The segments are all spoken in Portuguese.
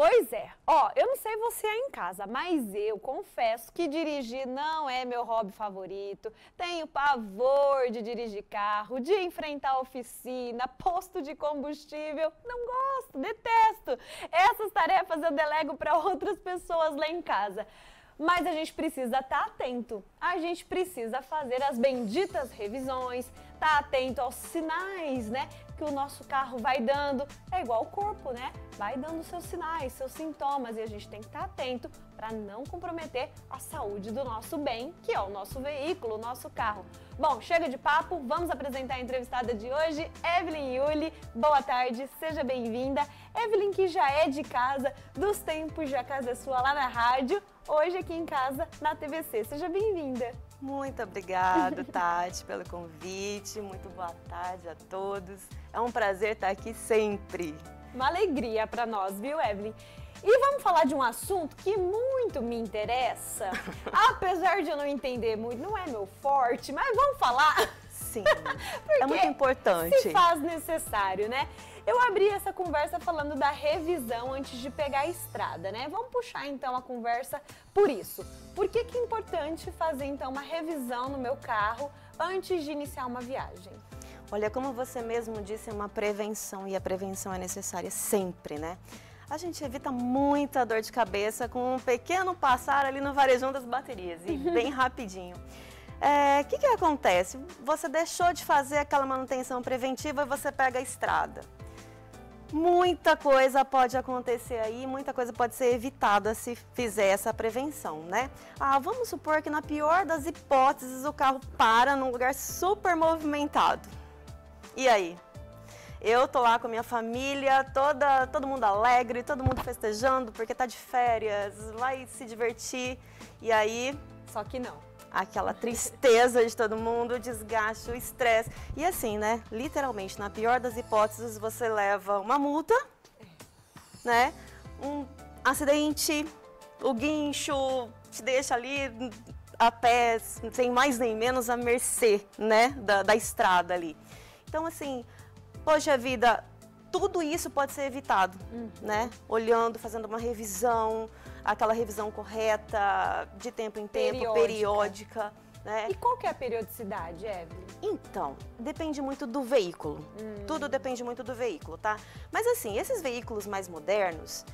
Pois é, ó, eu não sei você aí em casa, mas eu confesso que dirigir não é meu hobby favorito. Tenho pavor de dirigir carro, de enfrentar oficina, posto de combustível. Não gosto, detesto. Essas tarefas eu delego para outras pessoas lá em casa. Mas a gente precisa estar atento, a gente precisa fazer as benditas revisões, estar atento aos sinais, né, que o nosso carro vai dando. É igual o corpo, né? Vai dando seus sinais, seus sintomas, e a gente tem que estar atento para não comprometer a saúde do nosso bem, que é o nosso veículo, o nosso carro. Bom, chega de papo, vamos apresentar a entrevistada de hoje, Evelyn Iuli. Boa tarde, seja bem-vinda. Evelyn, que já é de casa, dos tempos de A Casa é Sua lá na rádio, hoje aqui em casa na TVC. Seja bem-vinda. Muito obrigada, Tati, pelo convite. Muito boa tarde a todos. É um prazer estar aqui sempre. Uma alegria para nós, viu, Evelyn? E vamos falar de um assunto que muito me interessa, apesar de eu não entender muito, não é meu forte, mas vamos falar. Sim, é muito importante. Se faz necessário, né? Eu abri essa conversa falando da revisão antes de pegar a estrada, né? Vamos puxar então a conversa por isso. Por que é importante fazer então uma revisão no meu carro antes de iniciar uma viagem? Olha, como você mesmo disse, é uma prevenção e a prevenção é necessária sempre, né? A gente evita muita dor de cabeça com um pequeno passar ali no varejão das baterias e bem rapidinho. O que acontece? Você deixou de fazer aquela manutenção preventiva e você pega a estrada. Muita coisa pode acontecer aí, muita coisa pode ser evitada se fizer essa prevenção, né? Vamos supor que na pior das hipóteses o carro para num lugar super movimentado. E aí? Eu tô lá com a minha família, todo mundo alegre, todo mundo festejando porque tá de férias, vai se divertir. E aí... Só que não. Aquela tristeza de todo mundo, o desgaste, o estresse. E assim, né? Literalmente, na pior das hipóteses, você leva uma multa, né? Um acidente, o guincho te deixa ali a pé, sem mais nem menos, à mercê, né? Da estrada ali. Então, assim, poxa vida, tudo isso pode ser evitado, né? Olhando, fazendo uma revisão, aquela revisão correta, de tempo em tempo, periódica, né? E qual que é a periodicidade, Evelyn? Então, depende muito do veículo. Tudo depende muito do veículo, tá? Mas assim, esses veículos mais modernos,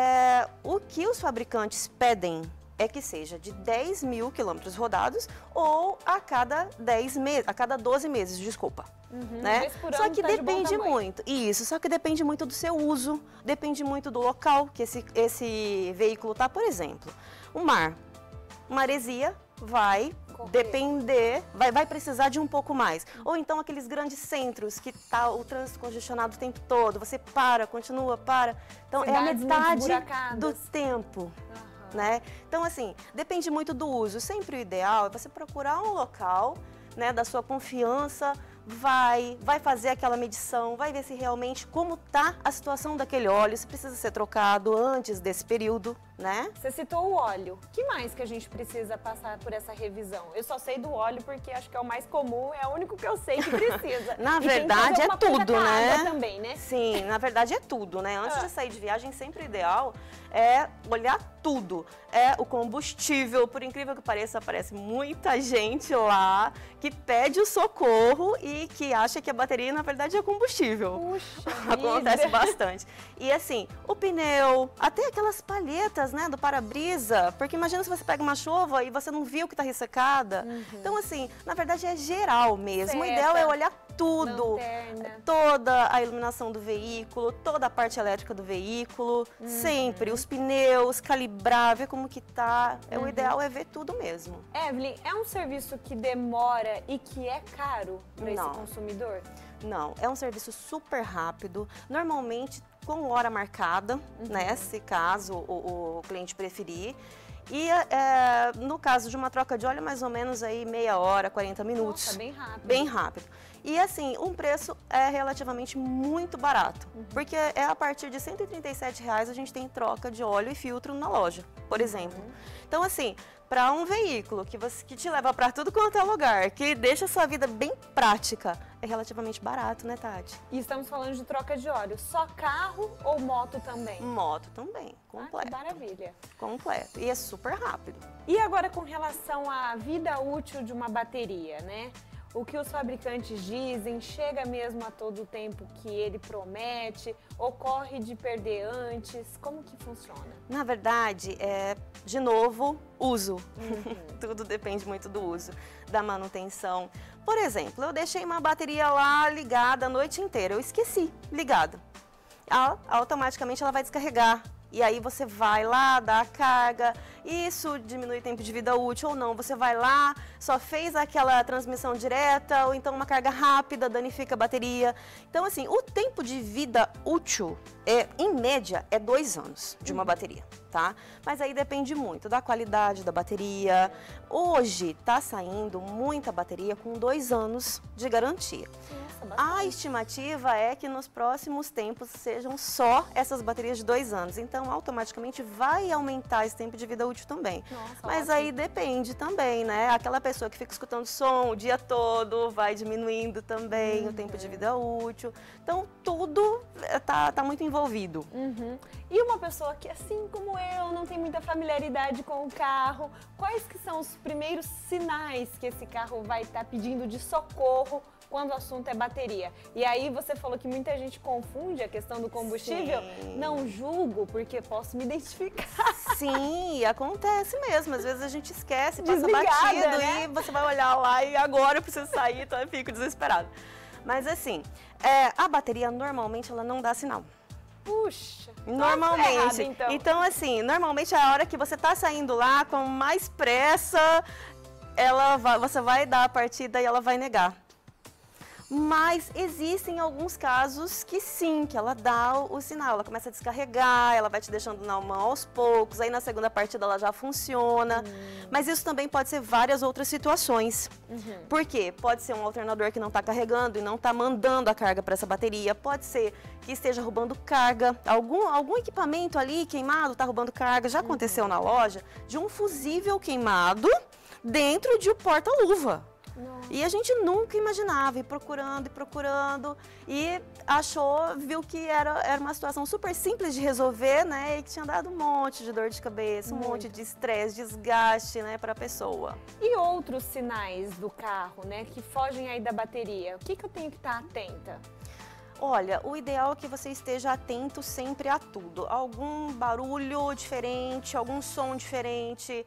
o que os fabricantes pedem é que seja de 10 mil quilômetros rodados ou a cada 12 meses, desculpa. Né? Só que depende muito, isso, só que depende muito do seu uso, depende muito do local que esse veículo tá, por exemplo. O mar, maresia vai depender, vai precisar de um pouco mais. Ou então aqueles grandes centros que tá o trânsito congestionado o tempo todo, você para, continua, para. Então é a metade do tempo. Né? Então, assim, depende muito do uso. Sempre o ideal é você procurar um local, né, da sua confiança, vai fazer aquela medição, vai ver se realmente como está a situação daquele óleo, se precisa ser trocado antes desse período, né? Você citou o óleo. O que mais que a gente precisa passar por essa revisão? Eu só sei do óleo porque acho que é o mais comum, é o único que eu sei que precisa. Na verdade é tudo, né? Água também, né? Sim, na verdade é tudo, né? Antes de sair de viagem, sempre o ideal é olhar tudo. É o combustível, por incrível que pareça, aparece muita gente lá que pede o socorro e que acha que a bateria, na verdade, é combustível. Puxa Acontece bastante. E assim, o pneu, até aquelas palhetas, né, do para-brisa, porque imagina se você pega uma chuva e você não viu que está ressecada. Então, assim, na verdade é geral mesmo. O ideal é olhar tudo, toda a iluminação do veículo, toda a parte elétrica do veículo, sempre, os pneus, calibrar, ver como que tá. O ideal é ver tudo mesmo. Evelyn, é um serviço que demora e que é caro para esse consumidor? Não, é um serviço super rápido, normalmente com hora marcada, né, se caso o cliente preferir. E no caso de uma troca de óleo, mais ou menos aí meia hora, 40 minutos. Nossa, bem rápido. Bem rápido. E assim, um preço é relativamente muito barato, porque é a partir de R$ 137 a gente tem troca de óleo e filtro na loja, por exemplo. Então assim, para um veículo que te leva para tudo quanto é lugar, que deixa a sua vida bem prática, é relativamente barato, né, Tati? E estamos falando de troca de óleo. Só carro ou moto também? Moto também, completo. Que maravilha. Completo. E é super rápido. E agora com relação à vida útil de uma bateria, né? O que os fabricantes dizem, chega mesmo a todo o tempo que ele promete, ocorre de perder antes, como que funciona? Na verdade, de novo, uso. Tudo depende muito do uso, da manutenção. Por exemplo, eu deixei uma bateria lá ligada a noite inteira, eu esqueci, ligada. Automaticamente ela vai descarregar. E aí você vai lá, dá a carga, isso diminui o tempo de vida útil ou não. Você vai lá, só fez aquela transmissão direta ou então uma carga rápida, danifica a bateria. Então assim, o tempo de vida útil, em média, é 2 anos de uma bateria, tá? Mas aí depende muito da qualidade da bateria. Hoje tá saindo muita bateria com 2 anos de garantia. A estimativa é que nos próximos tempos sejam só essas baterias de 2 anos. Então, automaticamente vai aumentar esse tempo de vida útil também. Mas aí depende também, né? Aquela pessoa que fica escutando som o dia todo, vai diminuindo também o tempo de vida útil. Então, tudo tá muito envolvido. E uma pessoa que, assim como eu, não tem muita familiaridade com o carro, quais que são os primeiros sinais que esse carro vai estar pedindo de socorro quando o assunto é bateria? E aí você falou que muita gente confunde a questão do combustível. Sim. Não julgo, porque posso me identificar. Sim, acontece mesmo. Às vezes a gente esquece, passa Desligada, batido, né? E você vai olhar lá e agora eu preciso sair, então eu fico desesperada. Mas assim, a bateria normalmente ela não dá sinal. Puxa, Normalmente. errado, Então assim, normalmente a hora que você tá saindo lá com mais pressa, você vai dar a partida e ela vai negar. Mas existem alguns casos que sim, que ela dá o sinal, ela começa a descarregar, ela vai te deixando na mão aos poucos, aí na segunda partida ela já funciona. Mas isso também pode ser várias outras situações. Por quê? Pode ser um alternador que não está carregando e não está mandando a carga para essa bateria, pode ser que esteja roubando carga, algum equipamento ali queimado está roubando carga. Já aconteceu na loja de um fusível queimado dentro de um porta-luva. E a gente nunca imaginava, e procurando, e viu que era uma situação super simples de resolver, né? E que tinha dado um monte de dor de cabeça, um monte de estresse, desgaste, né, para a pessoa. E outros sinais do carro, né, que fogem aí da bateria? O que eu tenho que estar atenta? Olha, o ideal é que você esteja atento sempre a tudo. Algum barulho diferente, algum som diferente,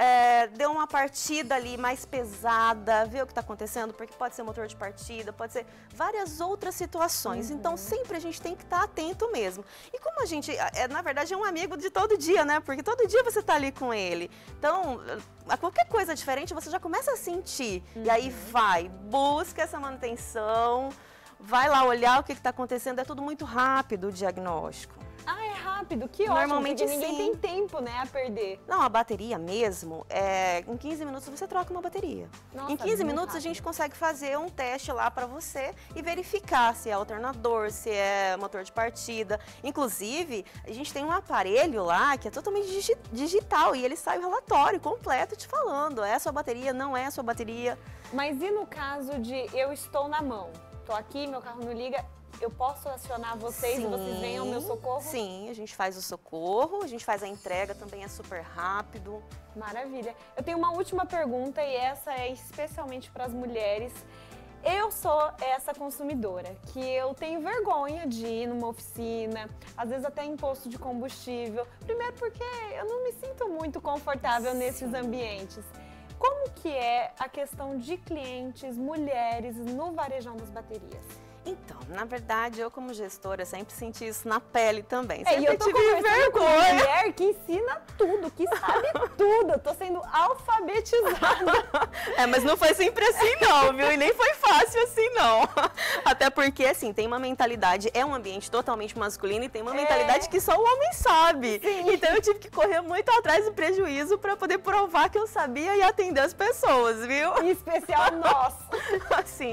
deu uma partida ali mais pesada, vê o que está acontecendo, porque pode ser motor de partida, pode ser várias outras situações. Então, sempre a gente tem que estar atento mesmo. E como a gente, na verdade, é um amigo de todo dia, né? Porque todo dia você está ali com ele. Então, a qualquer coisa diferente, você já começa a sentir. E aí busca essa manutenção. Vai lá olhar o que está acontecendo, é tudo muito rápido o diagnóstico. Ah, é rápido, que ótimo, Normalmente porque ninguém sim. tem tempo, né, a perder. Não, a bateria mesmo, em 15 minutos você troca uma bateria. Nossa, em 15 muito minutos rápido. a gente consegue fazer um teste lá para você e verificar se é alternador, se é motor de partida. Inclusive, a gente tem um aparelho lá que é totalmente digital e ele sai o relatório completo te falando, é a sua bateria, não é a sua bateria. Mas e no caso de eu estou na mão? Tô aqui, meu carro não liga, eu posso acionar vocês e vocês venham ao meu socorro? Sim, a gente faz o socorro, a gente faz a entrega, também é super rápido. Maravilha. Eu tenho uma última pergunta e essa é especialmente para as mulheres. Eu sou essa consumidora que eu tenho vergonha de ir numa oficina, às vezes até em posto de combustível. Primeiro porque eu não me sinto muito confortável nesses ambientes. Como que é a questão de clientes, mulheres, no varejão das baterias? Então, na verdade, eu como gestora sempre senti isso na pele também. E eu tô conversando com uma mulher que ensina tudo, que sabe tudo. Eu tô sendo alfabetizada. Mas não foi sempre assim não, viu? E nem foi fácil assim não. Até porque, assim, tem uma mentalidade, é um ambiente totalmente masculino e tem uma mentalidade que só o homem sabe. Sim. Então eu tive que correr muito atrás do prejuízo para poder provar que eu sabia e atender as pessoas, viu? Em especial nós. Assim,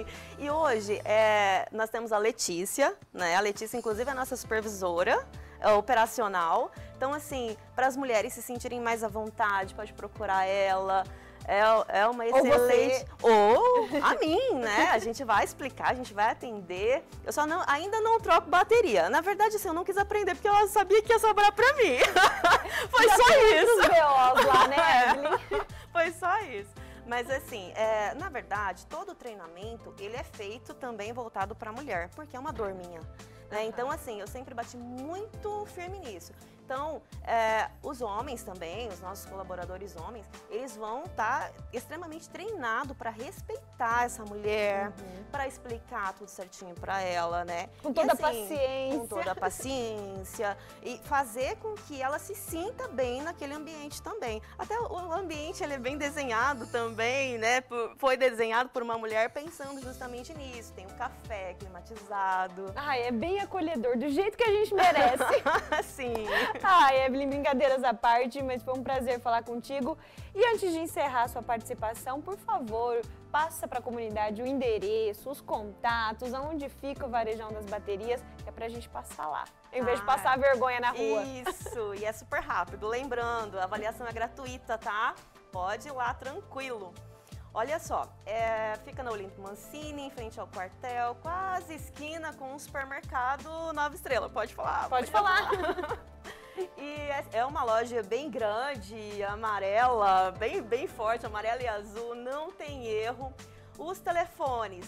E hoje nós temos a Letícia, né? A Letícia, inclusive, é a nossa supervisora operacional. Então, assim, para as mulheres se sentirem mais à vontade, pode procurar ela. É uma excelente... Ou a mim, né? A gente vai explicar, a gente vai atender. Eu só ainda não troco bateria. Na verdade, assim, eu não quis aprender porque eu sabia que ia sobrar pra mim. Foi já só isso. Os BOs lá, né, Evelyn? Foi só isso. Mas assim, na verdade, todo o treinamento, ele é feito também voltado para a mulher, porque é uma dor minha. Né? Então, assim, eu sempre bati muito firme nisso. Então, os homens também, os nossos colaboradores homens, eles vão estar extremamente treinados para respeitar essa mulher, para explicar tudo certinho para ela, né? Com toda assim, a paciência. Com toda a paciência e fazer com que ela se sinta bem naquele ambiente também. Até o ambiente, ele é bem desenhado também, né? Foi desenhado por uma mulher pensando justamente nisso. Tem um café climatizado. Ai, é bem acolhedor, do jeito que a gente merece. Sim. Ai, Evelyn, brincadeiras à parte, mas foi um prazer falar contigo. E antes de encerrar a sua participação, por favor, passa para a comunidade o endereço, os contatos, aonde fica o Varejão das Baterias, que é pra gente passar lá, em vez de passar vergonha na rua. Isso, e é super rápido. Lembrando, a avaliação é gratuita, tá? Pode ir lá tranquilo. Olha só, fica na Olímpio Mancini, em frente ao quartel, quase esquina com o supermercado Nova Estrela. Pode falar? Pode falar. E é uma loja bem grande, amarela, bem forte, amarela e azul, não tem erro. Os telefones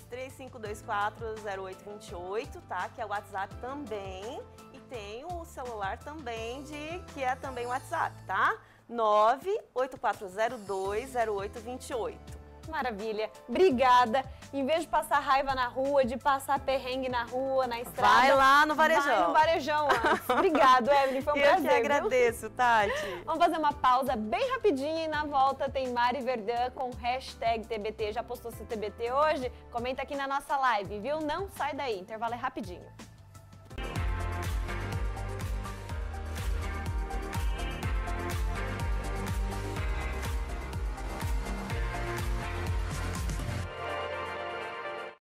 3524-0828, tá? Que é o WhatsApp também. E tem o celular também, que é também o WhatsApp, tá? 98402-0828. Maravilha, obrigada. Em vez de passar raiva na rua, de passar perrengue na rua, na estrada, vai lá no Varejão. Vai no Varejão antes. Obrigado, Evelyn, foi um prazer. Eu que agradeço, Tati. Vamos fazer uma pausa bem rapidinho e na volta tem Mari Verdun com hashtag TBT. Já postou seu TBT hoje? Comenta aqui na nossa live, viu? Não sai daí, intervalo é rapidinho.